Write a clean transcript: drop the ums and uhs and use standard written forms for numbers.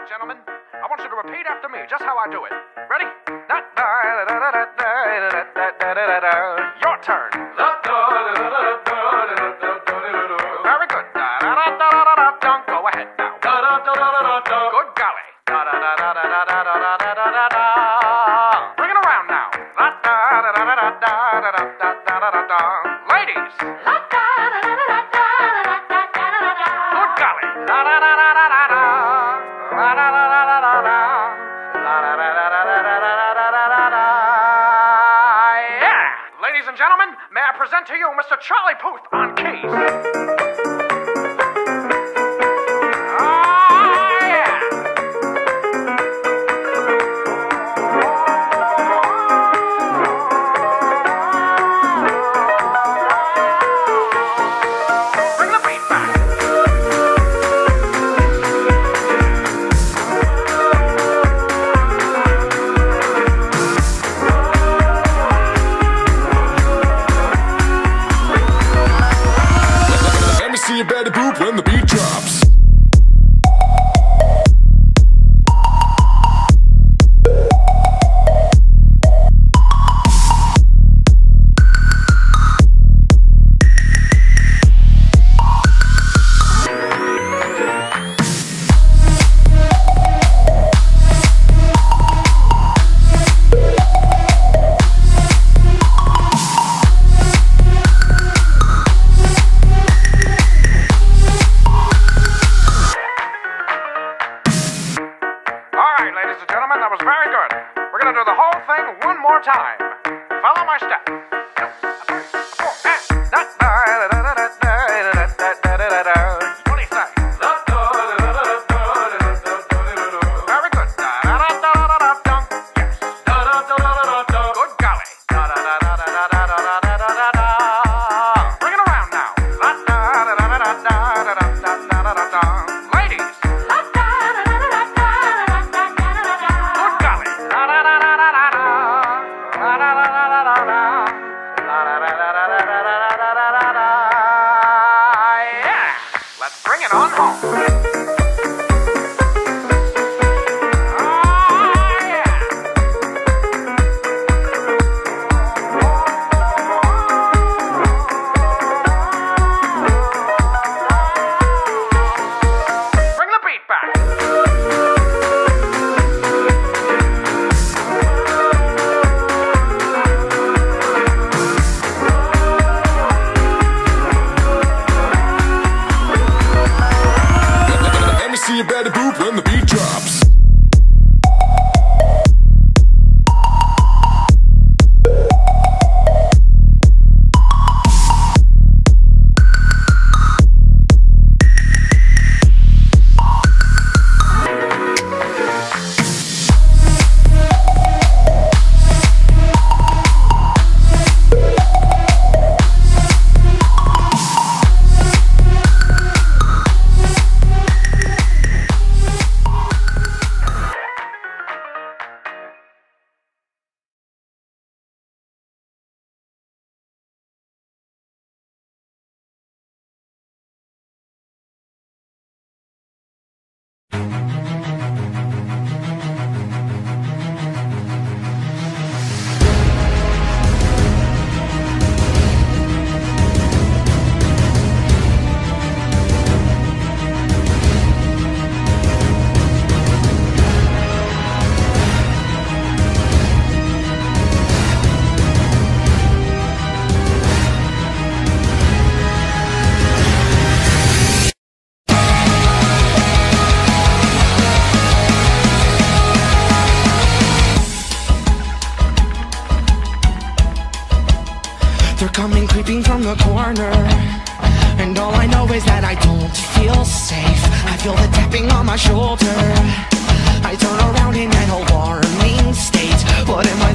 right, gentlemen. I want you to repeat after me, just how I do it. Ready? Your turn. Very good. Go ahead now. Good golly. Bring it around now. Ladies. Good golly. Yeah. Ladies and gentlemen, may I present to you Mr. Charlie Puth on keys. You better poop when the beat drops. Ladies and gentlemen, that was very good. We're going to do the whole thing one more time. Follow my step. 2, 3, 4, and... What do you say? Very good. Yes. Good golly. Bring it around now. Ladies. Yeah, let's bring it on home. Bring the beat back. You better poop when the beat drops. They're coming creeping from the corner, and all I know is that I don't feel safe. I feel the tapping on my shoulder. I turn around in an alarming state. What am I